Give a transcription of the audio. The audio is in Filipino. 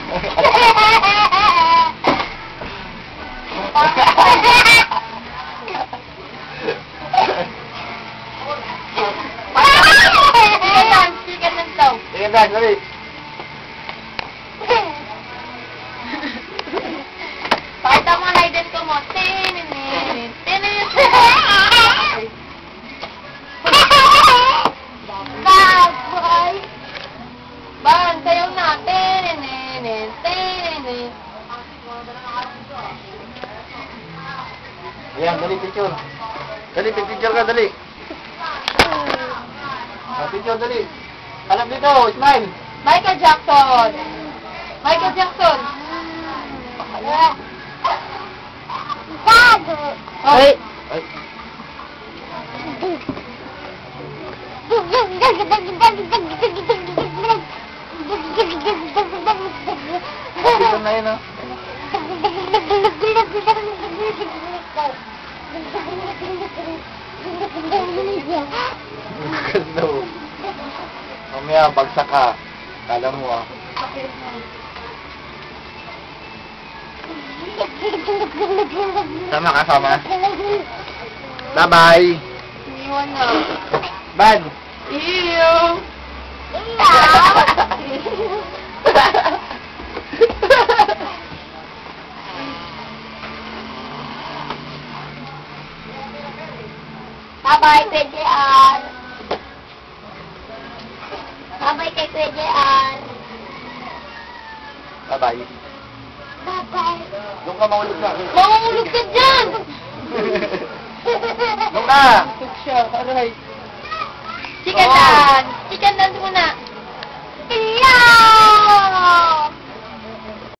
Sige, dance, dali. Pakita mo ang hidden ko mo. Tininin. Tininin. Baboy. Ban, sayaw na. Tininin. Tininin. Ayan, dali, picture. Dali, picture ka, dali. Picture, dali. Hanap dito, smile. Michael Jackson. Michael Jackson. Ay! Ay! Dito na yun, oh. Ganda, oh. Mamaya, bagsak ka. Kala mo, ah. Sama ka, sama. Bye-bye. Iwan na. Ban. Iyo. Bye-bye, Kuya JR. Bye-bye kay Kuya JR. Bye-bye. Bye-bye. Doon ka mahulog na. Mahulog ka dyan! Doon ka! Aray. Chicken dance! Chicken dance muna!